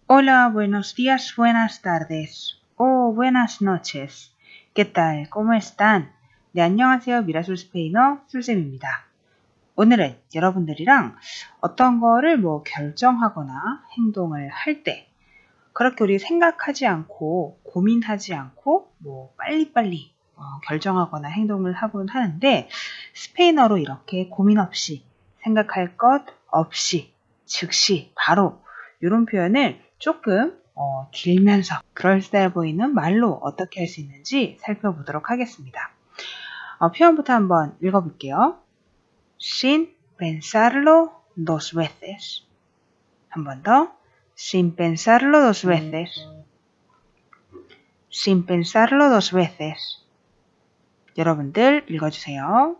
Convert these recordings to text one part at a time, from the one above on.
Hola, buenos días, buenas tardes, o buenas noches. ¿Qué tal? ¿Cómo están? 네, 안녕하세요. 미라솔 스페인어 술쌤입니다. 오늘은 여러분들이랑 어떤 거를 결정하거나 행동을 할 때 그렇게 우리 생각하지 않고 고민하지 않고 빨리빨리 결정하거나 행동을 하곤 하는데 스페인어로 이렇게 고민 없이 생각할 것 없이 즉시 바로 이런 표현을 조금 길면서 그럴싸해 보이는 말로 어떻게 할 수 있는지 살펴보도록 하겠습니다. 표현부터 한번 읽어볼게요. Sin pensarlo dos veces. 한 번 더. Sin pensarlo dos veces. Sin pensarlo dos veces. 여러분들 읽어주세요.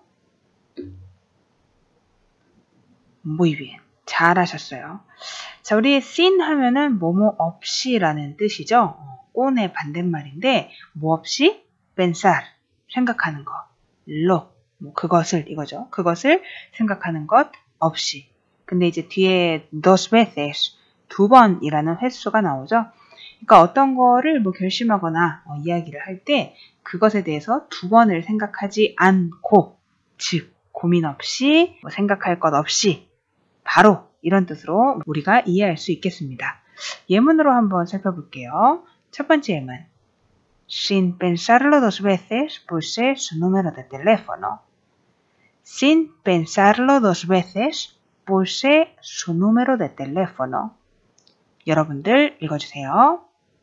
Muy bien. 잘하셨어요. 자, 우리 sin 하면은 뭐뭐 없이라는 뜻이죠. 꼰의 반대말인데 뭐 없이? pensar, 생각하는 거. lo, 그것을 이거죠. 그것을 생각하는 것 없이. 근데 이제 뒤에 dos veces, 두 번이라는 횟수가 나오죠. 그러니까 어떤 거를 결심하거나 이야기를 할 때 그것에 대해서 두 번을 생각하지 않고, 즉 고민 없이 생각할 것 없이 바로 이런 뜻으로 우리가 이해할 수 있겠습니다. 예문으로 한번 살펴볼게요. 첫 번째 예문. Sin pensarlo dos veces puse su número de teléfono. Sin pensarlo dos veces puse su número de teléfono. 여러분들 읽어주세요.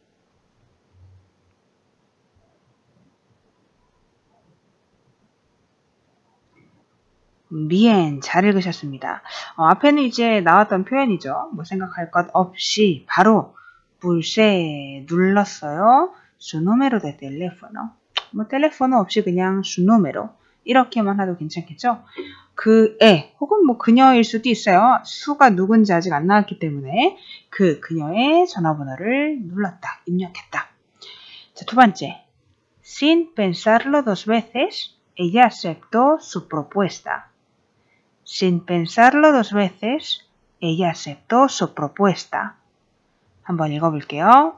bien, 잘 읽으셨습니다. 앞에는 이제 나왔던 표현이죠. 생각할 것 없이 바로 pulse 눌렀어요. su número de teléfono. 텔레포너 없이 그냥 su número 이렇게만 해도 괜찮겠죠? 그애 혹은 그녀일 수도 있어요. 수가 누군지 아직 안 나왔기 때문에 그녀의 전화번호를 눌렀다, 입력했다. 자, 두 번째. Sin pensarlo dos veces, ella aceptó su propuesta. Sin pensarlo dos veces, ella aceptó su propuesta. 한번 읽어볼게요.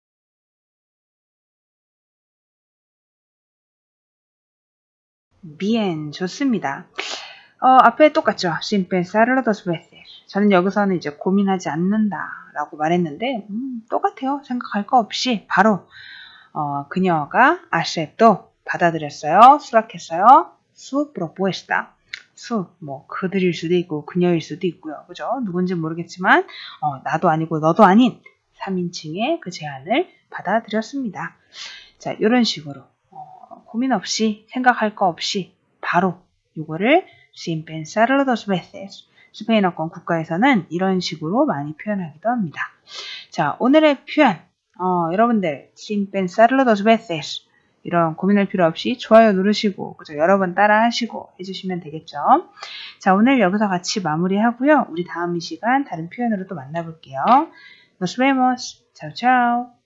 bien, 좋습니다. 앞에 똑같죠. Sin pensarlo dos veces. 저는 여기서는 이제 고민하지 않는다라고 말했는데 똑같아요. 생각할 거 없이 바로 그녀가 aceptó 받아들였어요. 수락했어요. su propuesta. 수, 그들일 수도 있고 그녀일 수도 있고요. 그죠? 누군지 모르겠지만 나도 아니고 너도 아닌 3인칭의 그 제안을 받아들였습니다. 자, 이런 식으로 고민 없이 생각할 거 없이 바로 이거를 sin pensarlo dos veces 스페인어권 국가에서는 이런 식으로 많이 표현하기도 합니다. 자, 오늘의 표현 여러분들 sin pensarlo dos veces 이런 고민할 필요 없이 좋아요 누르시고 그죠? 여러 번 따라 하시고 해주시면 되겠죠. 자, 오늘 여기서 같이 마무리하고요. 우리 다음 이 시간 다른 표현으로 또 만나볼게요. Nos vemos. Chao, chao.